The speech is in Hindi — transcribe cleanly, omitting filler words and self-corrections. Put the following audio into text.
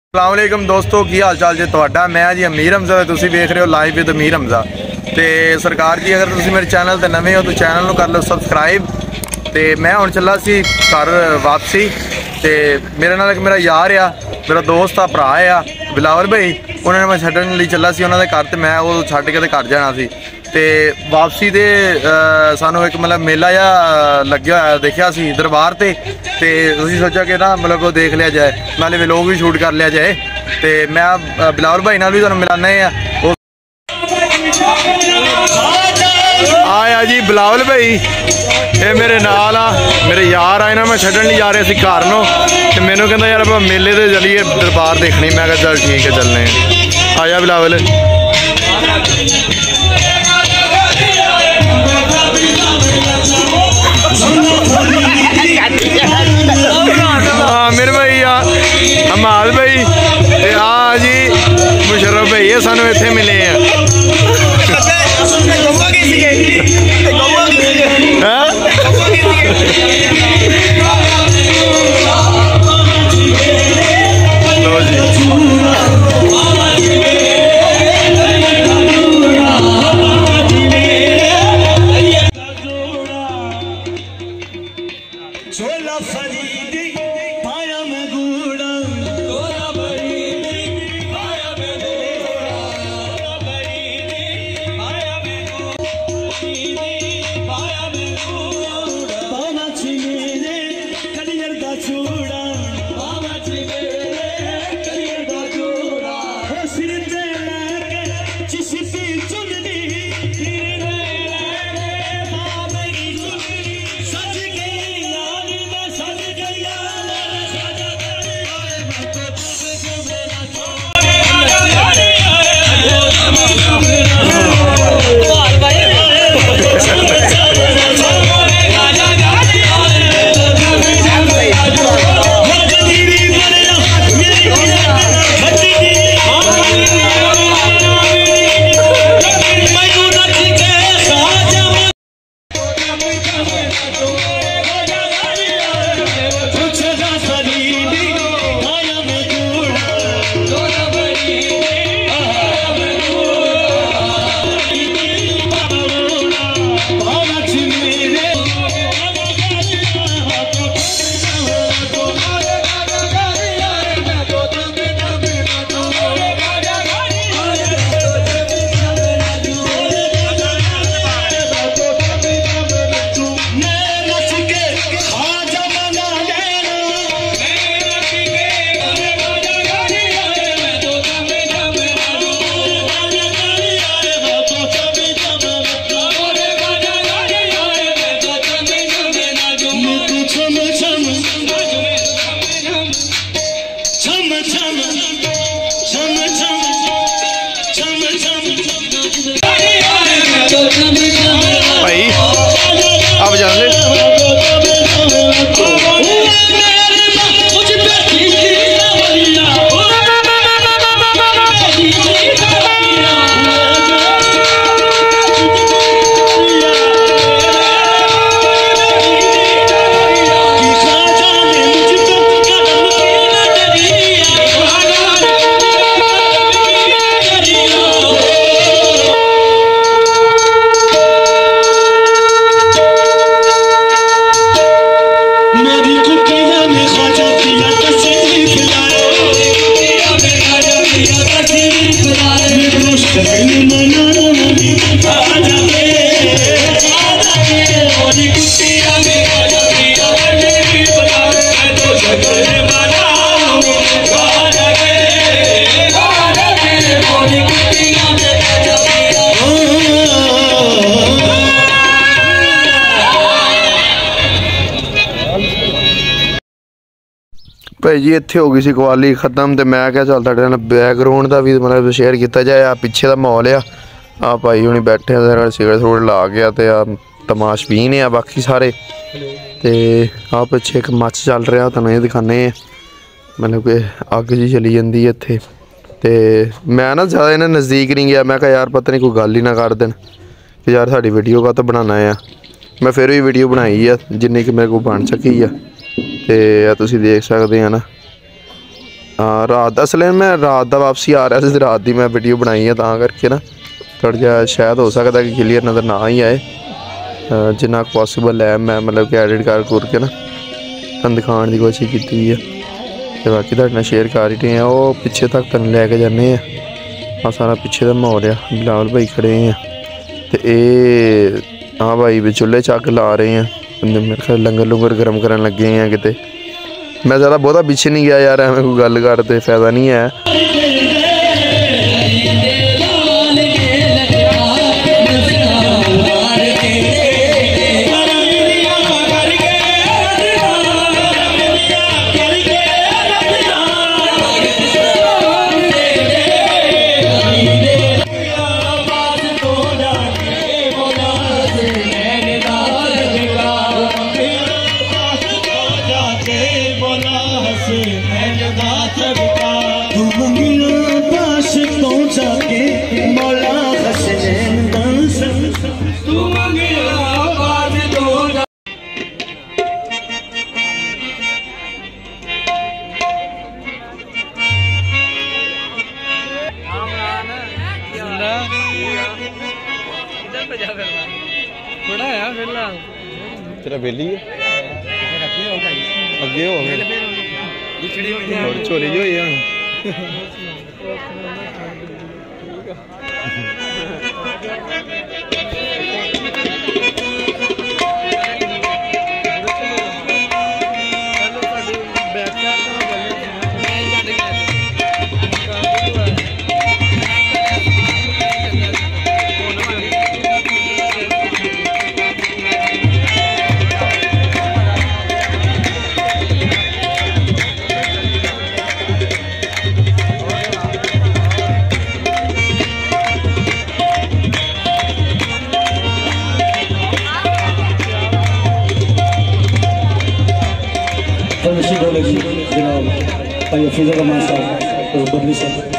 अस्सलाम वालेकुम दोस्तों, की हाल चाल जी तुहाडा। मैं जी अमीर हमजा, तुसीं वेख रहे हो लाइव विद अमीर हमजा। तो सरकार जी, अगर तुसीं मेरे चैनल पर नवे हो तो चैनल को कर लो सबसक्राइब। तो मैं हुण चला सी घर वापसी। तो मेरे नाल एक मेरा यार आ, मेरा दोस्त आ, भरा आ बिलावल भाई। उन्होंने मैं छड्डण लई चला सी उन्होंने घर, तो मैं वो छड्ड के घर जाना सी। तो वापसी दे सानू एक मतलब मेला जा लग्या होया देखिया सी दरबार ते। असीं सोचा कि ना मतलब वो देख लिया जाए, नाले व्लॉग भी शूट कर लिया जाए। तो मैं बिलावल भाई नाल भी तुहानू मिलाना है। आया जी बिलावल भाई, ये मेरे नाल आ, मेरे यार आए ना। मैं छड्डण नहीं जा रहा सी घर नूं, ते मैनू कहंदा यार आप मेले ते चलीए दरबार देखनी। मैं कहा चल ठीक है चलने आ। आया बिलावल। हाँ मेरे भाई आ हमाद भाई, आ जी मुशर्रफ भाई, ये सानू इत्थे मिले हैं। लो जी भाई अब जाने भाई जी इत्थे हो गई सी कवाली खत्म। तो मैं क्या चल तुहाडे नाल बैकग्राउंड का भी मतलब शेयर किया जाए। आ पिछे का माहौल आ भाई हुणी बैठे सिगरट सुगरट ला गया, तो आ तमाशबीन आ बाकी सारे। तो आ पिछे एक मच चल रहा, तुहानूं ये दिखाने मतलब कि अग जी चली जाती है इत्थे। तो मैं ना ज़्यादा इन्हें नज़दीक नहीं गया, मैं कहा यार पता नहीं कोई गल ही ना कर देन कि यार साड़ी वीडियो का तो बनाना है। मैं फिर भी वीडियो बनाई है जिन्नी कि मेरे को बन सकी है। तो तुसीं देख सकते हैं ना, हाँ रात असले मैं रात का वापसी आ रहा था, रात की मैं वीडियो बनाई है तां करके ना थोड़ा जहा शायद हो सकता कि क्लीयर नज़र ना ही आए, जिन्ना पॉसिबल है मैं मतलब कि एडिट कर ना दिखाने की कोशिश की है। तो बाकी तुहाडे शेयर कर ही रहे हैं। वो पिछे तक तुहानूं लैके जाने आ सारा पिछे का माहौल है। बिलावल भाई खड़े हैं तो ये हाँ भाई भी चूल्हे चक ला रहे हैं, मेरे ख्याल लंगर लुंगर गर्म करन लगे हैं किते। मैं ज़्यादा बहुता पीछे नहीं गया यार, एवं कोई गल करते फायदा नहीं है। तेरा बेली है अगे हो छोली जो Jinaab, Tayyip Fiza Rahman Sahab,